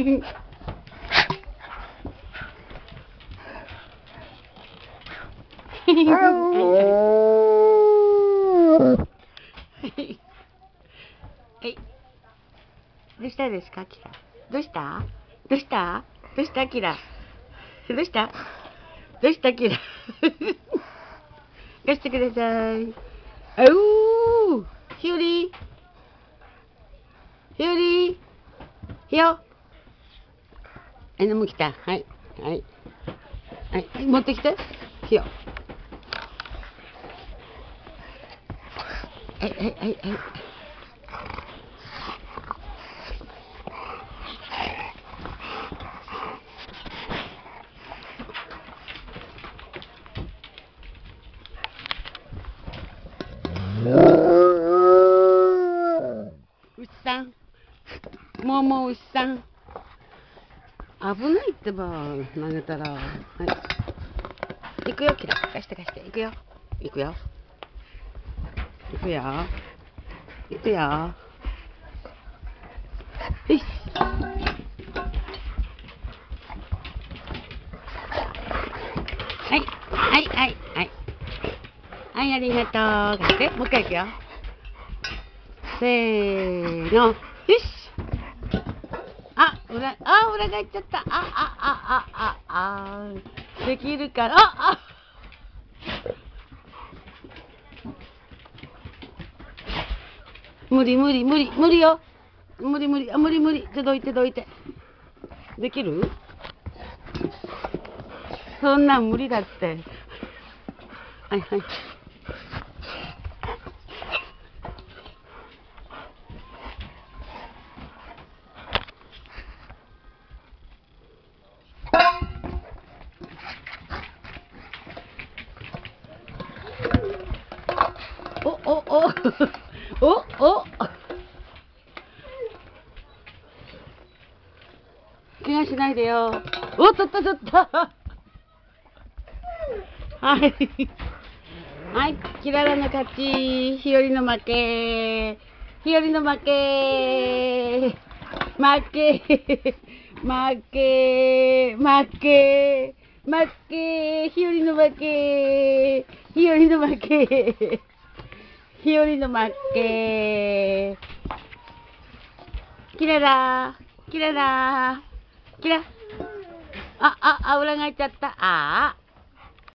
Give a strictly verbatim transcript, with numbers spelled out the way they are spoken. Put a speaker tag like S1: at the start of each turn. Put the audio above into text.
S1: どうしたですか、キラ。どうしたどうしたどうしたキラ。どうしたどうしたキラ。貸してください。あうーひよりひよりひよ。え、飲む来た。はい。はい。はい。持ってきて。ひよ。はい、はい、はい、はい。牛さん。もうもう牛さん。危ないってば、投げたら。はい。行くよ、キラ。貸して貸して。行くよ。行くよ。行くよ。行くよ。よし。はい。はい、はい、はい。はい、ありがとう。貸して。もう一回行くよ。せーの。よし。あ、裏、あ、裏返っちゃった。あ、あ、あ、あ、あ、あ、できるから。あ、あ。無理無理無理無理よ。無理無理、あ、無理無理。ちょどいてどいて。できる？そんなん無理だって。はいはい。おおおおお怪我しないでよ。おっとっとっとっと。はい。はい、キララの勝ち。日和の負け。日和の負け。負け。負け。負け。負け。日和の負け。日和の負け。日和の負け。キララ。キララ。キラ。あ、あ、あ、裏返っちゃった。ああ。